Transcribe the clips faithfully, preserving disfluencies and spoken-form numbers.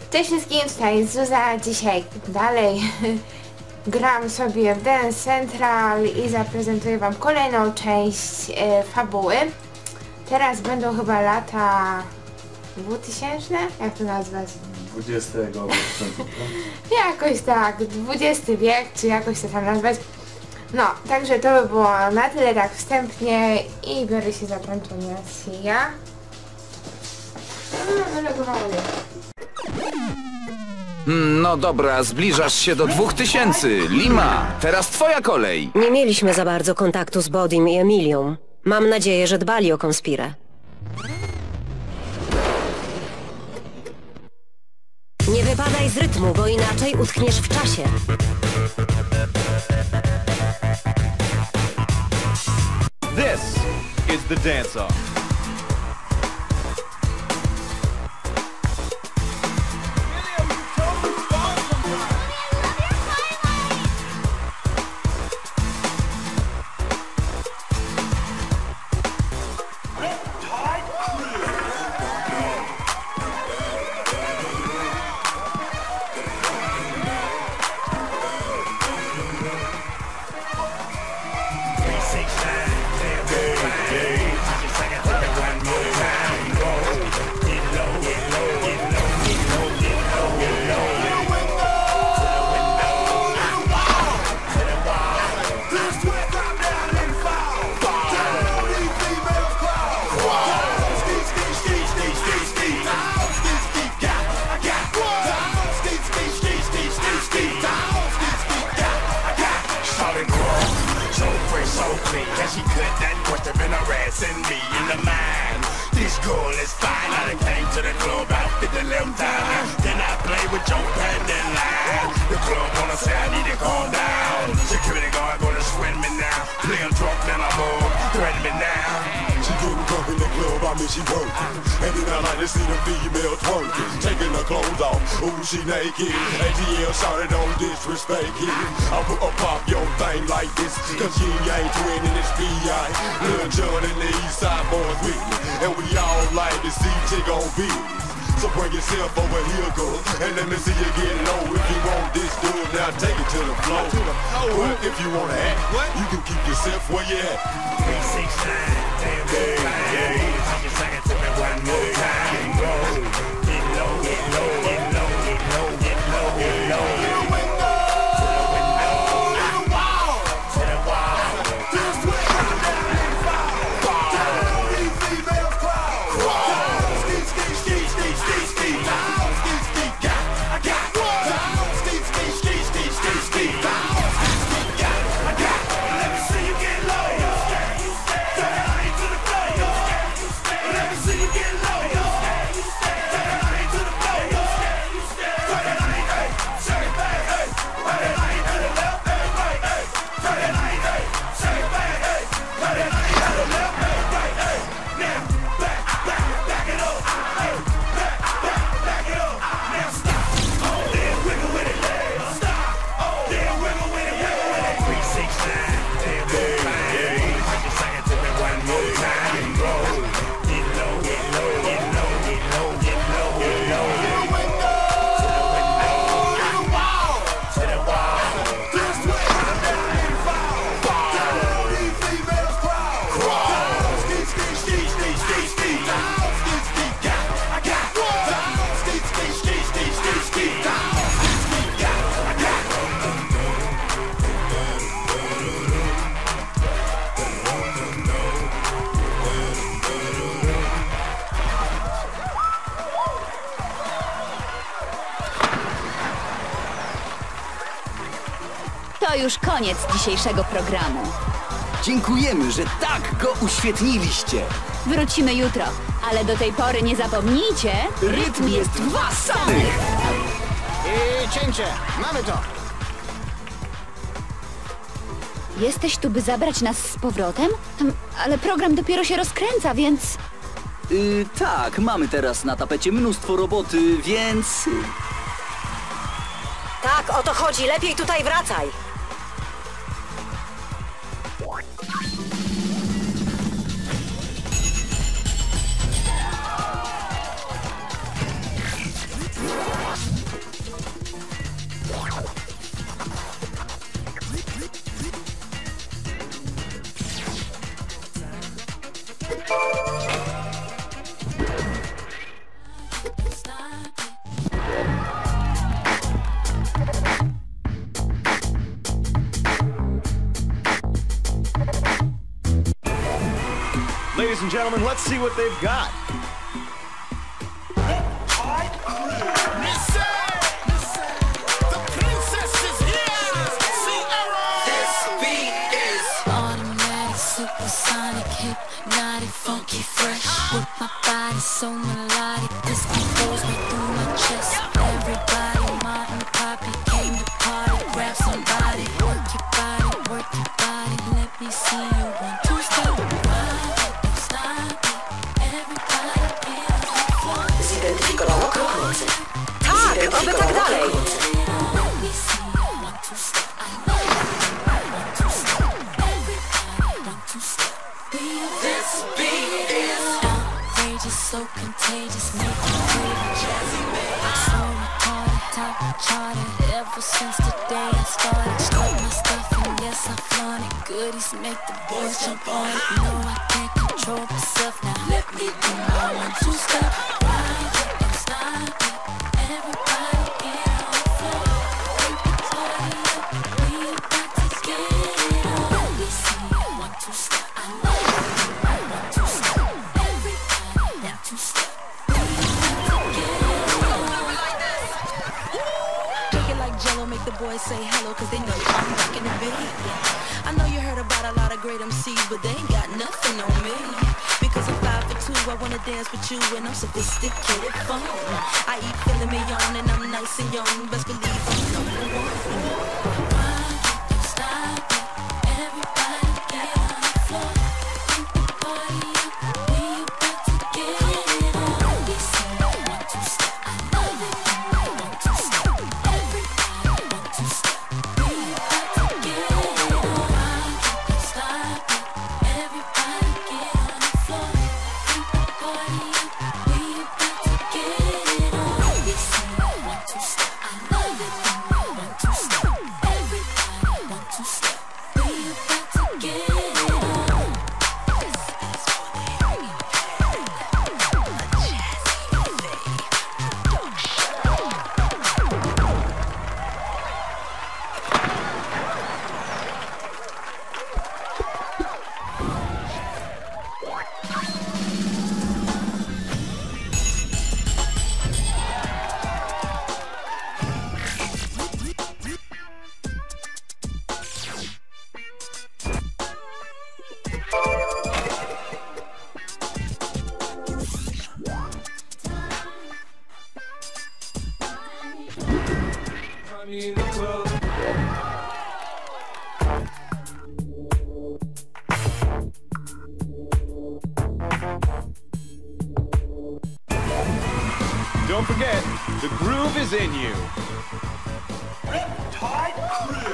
Cześć wszystkim, tutaj Zuza. Dzisiaj dalej gram sobie w Dance Central i zaprezentuję wam kolejną część e, fabuły. Teraz będą chyba lata dwutysięczne? Jak to nazwać? dwudziestego Jakoś tak, dwudziesty wiek, czy jakoś to tam nazwać. No, także to by było na tyle tak wstępnie i biorę się za transformację. No, wylegowało mnie. No dobra, zbliżasz się do dwóch tysięcy. Lima, teraz twoja kolej. Nie mieliśmy za bardzo kontaktu z Bodim i Emilią. Mam nadzieję, że dbali o konspirę. Nie wypadaj z rytmu, bo inaczej utkniesz w czasie. This is the dance-off. She could that must have been harassing me in the mind. This girl is fine. I done came to the club out at the left time. Then I play with your pending line. The club wanna say I need to calm down. Security guard gonna swing me now. Play I'm drunk, then I'm up. Threaten me now. She getting drunk in the club, I mean she working. And then I like to see the female twerking. Taking her clothes off, ooh she naked. A T L shawty don't disrespect it. I put a pop your thing like this, cause you ain't twinning this P I. Lil John and the East Side boys with me. And we all like to see chick on business. So bring yourself over here, girl, and let me see you get low. If you want this dude, now take it to the floor. But if you wanna act, you can keep yourself where you at. three six nine, damn good, yeah. Can you sing it to me one more time? Go, get low, get low, get low, get low, get low, get low. To już koniec dzisiejszego programu. Dziękujemy, że tak go uświetniliście. Wrócimy jutro, ale do tej pory nie zapomnijcie, Rytm jest w was samych. I cięcie. Mamy to. Jesteś tu, by zabrać nas z powrotem? Hm, Ale program dopiero się rozkręca, więc... Yy, tak, mamy teraz na tapecie mnóstwo roboty, więc... Tak, o to chodzi. Lepiej tutaj wracaj. Ladies and gentlemen, let's see what they've got. Funky fresh with my body so melodic. This beat goes right through my chest. Everybody, Martin, Poppy came to party. Grab somebody, work your body, work your body. Let me see you one, two, step, ride it, stop it. Everybody get on the floor. Zidentyfikowano kierowcę. Tak, oby tak dalej. Let me see you one, two, step. I love you. One, two, step. Everybody, one, two, step. This beat is outrageous, so contagious, make you crazy, jazzy man. So retarded, top charted. Ever since the day I started, strut my stuff and yes I flaunt it. Goodies make the boys jump on it. No, I can't control myself now. Let me do my one, two step. Ride it and stop it. Everybody get on the floor. Break the party up, we about to get it on. Let me see you one, two step. I love you. One, two step. Everybody, one, two step. We about to get it on. Shake it like Jello, make the boys say hello, cause they know I'm rockin' the beat. I know you heard about a lot of great M Cs, but they ain't got nothing on me. Because I'm five for two, I wanna dance with you, and I'm sophisticated fun. I eat filet mignon, and I'm nice and young. Best believe I'm number one. Ride it, stop it. Everybody get on the floor. Break the party up, we about to get it on. We say one, two step. I love it. One, two step. Everybody, one, two step. We about to get it on. Ride it, stop it. Everybody get on the floor. Break the party up, we about to get it on. We say one, two step. I love it. One, two step. Everybody, one, two step. We about to get it on. In the club. Don't forget, the groove is in you. Riptide Crew.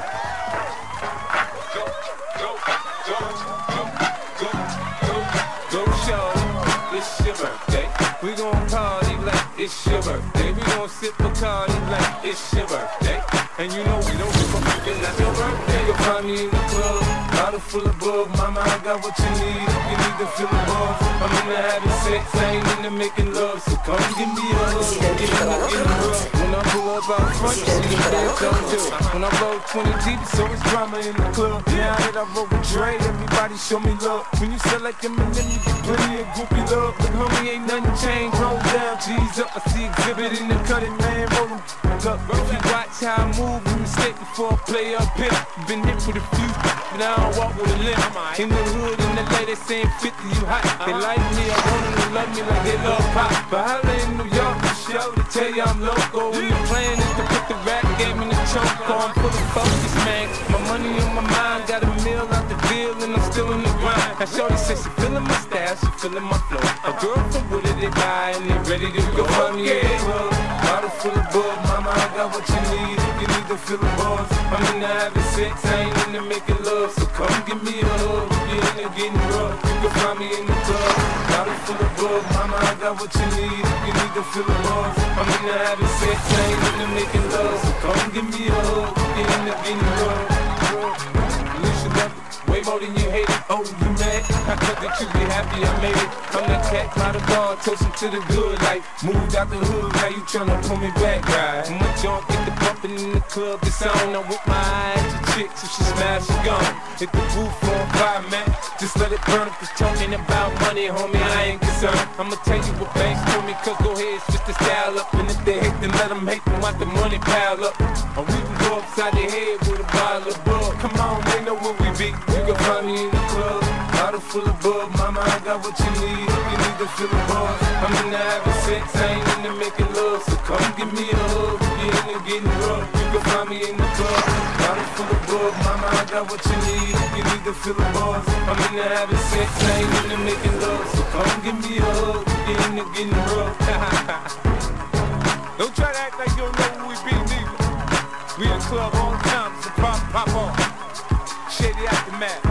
Go, go, go, go, go, go, go show. It's your birthday. We gon' party like it's your birthday. We gon' sip Bacardi like it's your birthday. And you know we don't give a fuck, it's not your birthday. You'll find me in the club, bottle full of bug. Mama, I got what you need if you need to feel the buzz. I'm into having sex, I ain't into making love. So come give me a hug, get in the, in the rub. When I pull up out front, you see the dance don't do. When I roll twenty deep, it's always drama in the club. Now that I roll with Dre, everybody show me love. When you sell like them and then you get plenty of groupie love. But homie, ain't nothing changed, roll down, G's up. I see exhibit in the cutting, man, roll them up. If you watch how I move, you mistake before I play up pimp. Been hit with a few, but I don't walk with a limp. In the hood, in the lady saying fifty, you hot. They like me, I want them to love me like they love pop. But holla in New York, the show to tell you I'm local. And the plan is to put the rap game in the choke. I'm full of focus, man. My money on my mind, got a meal out the deal, and I'm still in the grind. Now shorty says she feeling my style, she feeling my flow. A girl from Wooded, they buy and they ready to go. Find me in the club, bottle full of bug. Mama, I got what you need if you need to feel the buzz. I'm into having sex, I ain't into making love. So come give me a hug, if you're into getting rough. You can find me in the club, bottle full of bug. Mama, I got what you need, if you need to feel the buzz. I'm into having sex, I ain't into making love. So come give me a hug, if you're into getting rough. At least you love it, way more than you hate it. Oh, you mad? I thought that you'd be happy I made it. I'm that cat by the bar, toasting to the good life. Moved out the hood, now you tryna pull me back, right? My junk get the bumping in the club, it's on. I'm with my eyes to chicks, if she smash, she gone. Hit the roof on fire, man. Just let it burn. If it's talking about money, homie, I ain't concerned. I'ma tell you what banks told me, cause go ahead, switch the style up. And if they hate, then let them hate, then watch the money pile up. Or we can go upside the head with a bottle of bug. Come on, they know where we be. You can find me in the club, bottle full of bug. Mama, I got what you need, if you need to feel the buzz. I'm into having sex, I ain't into making love. So come give me a hug, if you're into getting rough. You can find me in the club, bottle full of bug. Mama, I got what you need, if you need to feel the buzz. I'm into having sex, I ain't into making love. So come give me a hug, if you're into getting rough. Don't try to act like you don't know who we be, neither. We in the club all the time, so pop, pop on. Shady Aftermath.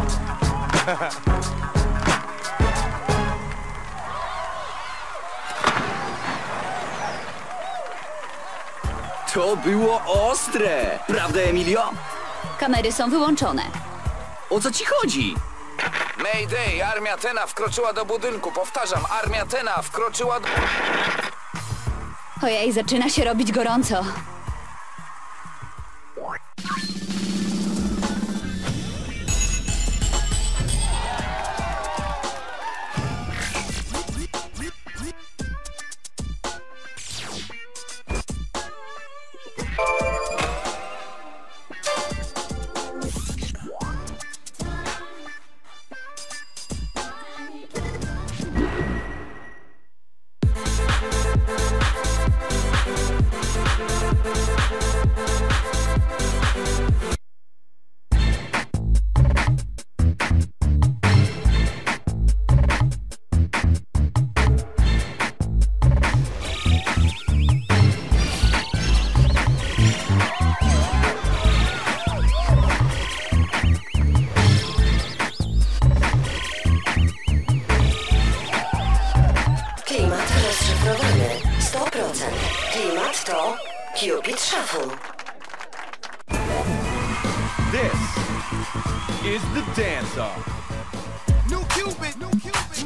To było ostre! Prawda, Emilio? Kamery są wyłączone. O co ci chodzi? Mayday, armia Tena wkroczyła do budynku. Powtarzam, armia Tena wkroczyła do... Ojej, zaczyna się robić gorąco. Klimat to Cupid Shuffle. This is the dance-off. New Cupid, new Cupid.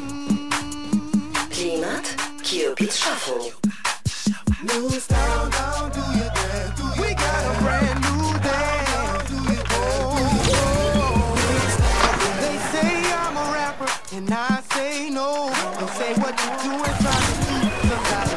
Klimat Cupid Shuffle. New style, now do your dance. We got a brand new dance. Oh, oh, oh. They say I'm a rapper, and I say no. They say what you do and try to do sometimes.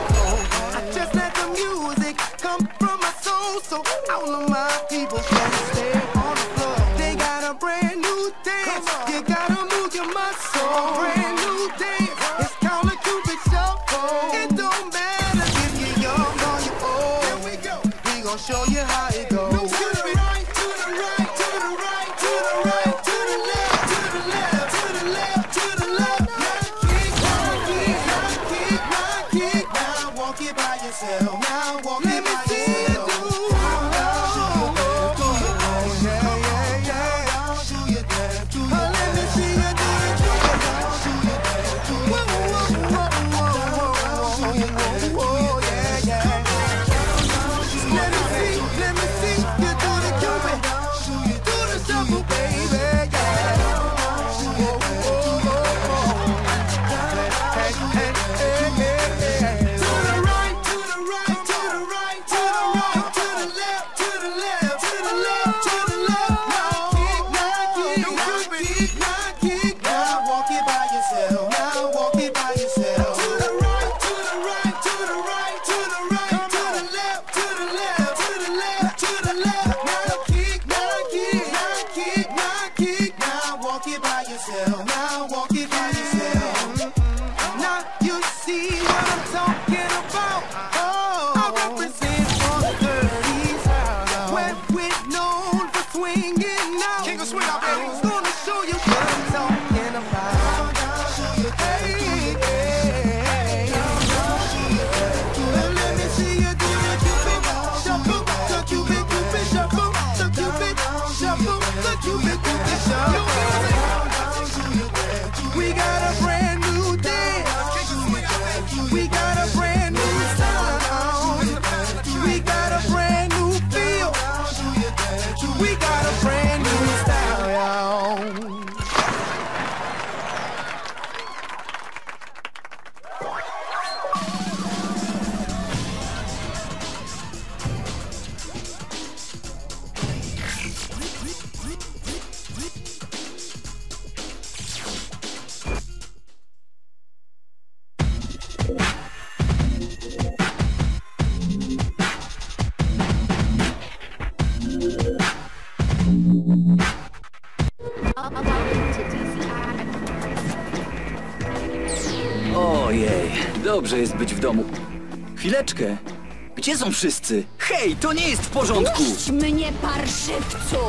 I just let the music come from my soul, so all of my people can stay on the floor. They got a brand new dance. You gotta move your muscle. Brand new dance. It's called a Cupid Shuffle. It don't matter if you're young or you're old. Here we go. We gon' show you how it goes. No, to the right, to the right, to the right, to the right, to the left, to the left, to the left, to the left. Now kick, now kick, now kick, now kick. Now walk it by yourself. Now walk it by yourself. Cupid, Cupid, Cupid, Cupid, Cupid, dobrze jest być w domu. Chwileczkę. Gdzie są wszyscy? Hej, to nie jest w porządku! Puść mnie, parszywcu!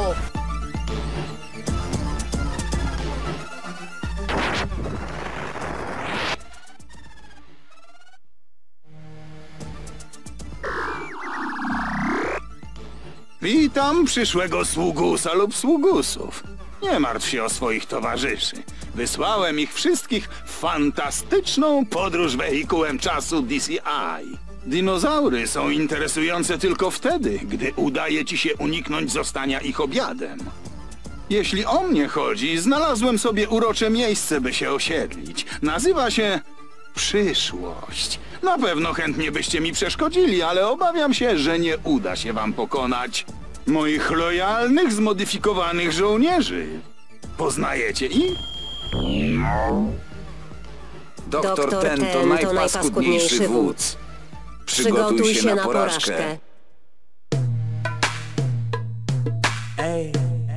Witam przyszłego sługusa lub sługusów. Nie martw się o swoich towarzyszy. Wysłałem ich wszystkich w fantastyczną podróż wehikułem czasu D C I. Dinozaury są interesujące tylko wtedy, gdy udaje ci się uniknąć zostania ich obiadem. Jeśli o mnie chodzi, znalazłem sobie urocze miejsce, by się osiedlić. Nazywa się przyszłość. Na pewno chętnie byście mi przeszkodzili, ale obawiam się, że nie uda się wam pokonać moich lojalnych, zmodyfikowanych żołnierzy. Poznajecie ich? Doktor Ten to najpaskudniejszy wódz. Przygotuj się na porażkę. Hey,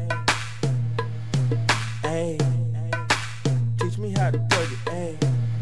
hey, teach me how to do it, hey.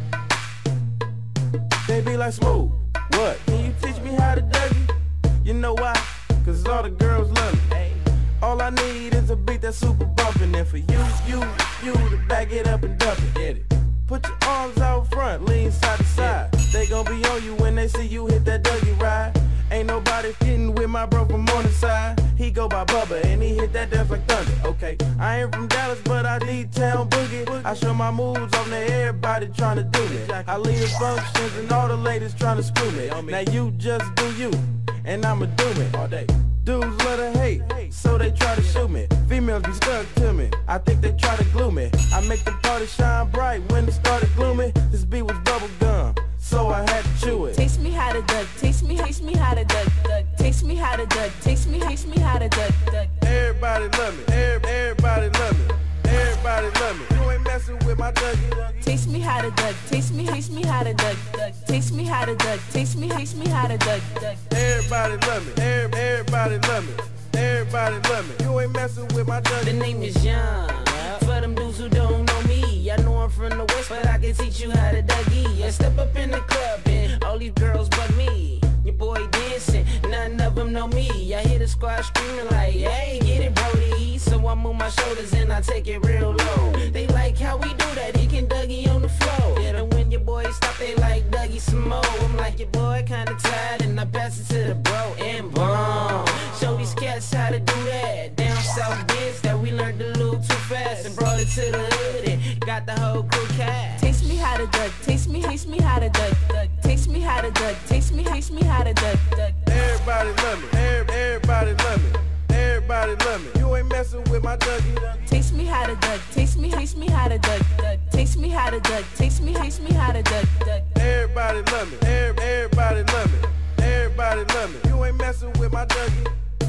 They be like, Smooth, what? Can you teach me how to Dougie? You know why? Cause all the girls love me. Hey. All I need is a beat that's super bumpin', and for you, you, you to back it up and dump it. Get it. Put your arms out front, lean side to side. They gon' be on you when they see you hit that Dougie ride. Ain't nobody fitting with my bro from Morningside. He go by Bubba and he hit that dance like thunder. Okay, I ain't from Dallas, but I need town boogie. I show my moves on there, everybody tryna do me. I lead the functions and all the ladies tryna screw me. Now you just do you, and I'ma do it all day. Dudes love to hate, so they try to shoot me. Females be stuck to me, I think they try to glue me. I make the party shine bright when it started gloomy. This beat was bubble gum, so I had to chew it. Taste me how to duck, taste me, taste me how to duck, duck. Taste me how to duck, taste me, taste me how to duck, duck. Everybody love me, every, everybody love me. Everybody love me. You ain't messing with my Dougie. Taste me how to duck, taste me, taste me how to duck, duck. Taste me how to duck, taste me, taste me how to duck, duck. Everybody love me, every, everybody love me. Everybody love me. You ain't messing with my Dougie. The name is Young. For them dudes who don't know me, I know I'm from the West, but I can teach you how to Dougie. I step up in the club and all these girls but me. Your boy dancing, none of them know me. I hear the squad screaming like, hey, get it, Brody. So I move my shoulders and I take it real low. They like how we do that, he can Dougie on the floor. And when your boy stop, they like Dougie some more. I'm like, your boy kinda tired, and I pass it to the bro and boom. Show these cats how to do that. Down south biz that we learned to lose too fast and brought it to the hood and got the whole crew cat. Taste me how to duck, taste me, taste me how to duck, duck. Taste me how to duck, taste me, taste me how to duck, duck. Everybody love me, every, everybody love me. Everybody love me. You ain't messing with my Dougie. Taste me how to duck, taste me, taste me how to duck, duck. Taste me how to duck, taste me, taste me how to duck, duck. Everybody love me, every, everybody love me. Everybody love me. You ain't messing with my Dougie.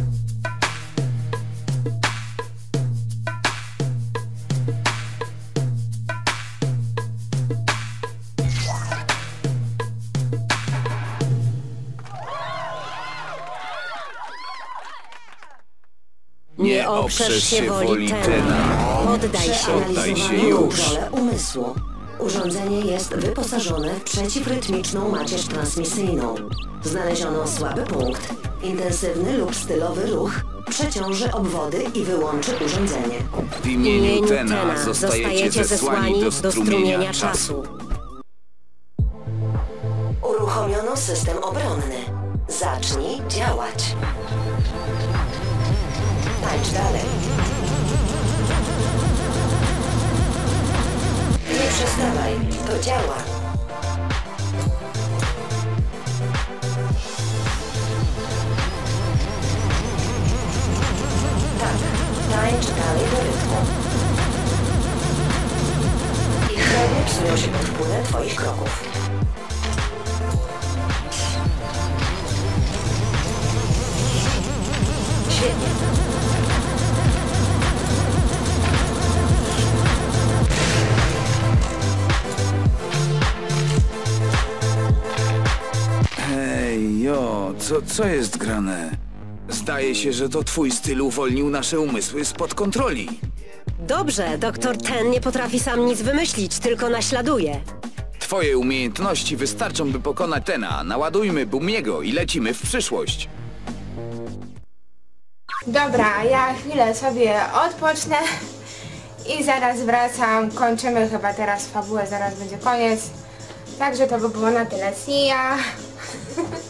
Nie oprzesz się woli Tena. Poddaj się analizowaniu kontrolę umysłu. Urządzenie jest wyposażone w przeciwrytmiczną macierz transmisyjną. Znaleziono słaby punkt. Intensywny lub stylowy ruch przeciąży obwody i wyłączy urządzenie. W imieniu Tena zostajecie zesłani do strumienia czasu. Uruchomiono system obronny. Zacznij działać. Tańcz dalej. Nie przestawaj, to działa. Tak, tańcz dalej do rytmu. Ich chemie psują się pod wpływem twoich kroków. Świetnie. Hej, jo, co, co jest grane? Zdaje się, że to twój styl uwolnił nasze umysły spod kontroli. Dobrze, doktor Ten nie potrafi sam nic wymyślić, tylko naśladuje. Twoje umiejętności wystarczą, by pokonać Tena. Naładujmy Bumiego i lecimy w przyszłość. Dobra, ja chwilę sobie odpocznę i zaraz wracam. Kończymy chyba teraz fabułę, zaraz będzie koniec. Także to by było na tyle. See ya!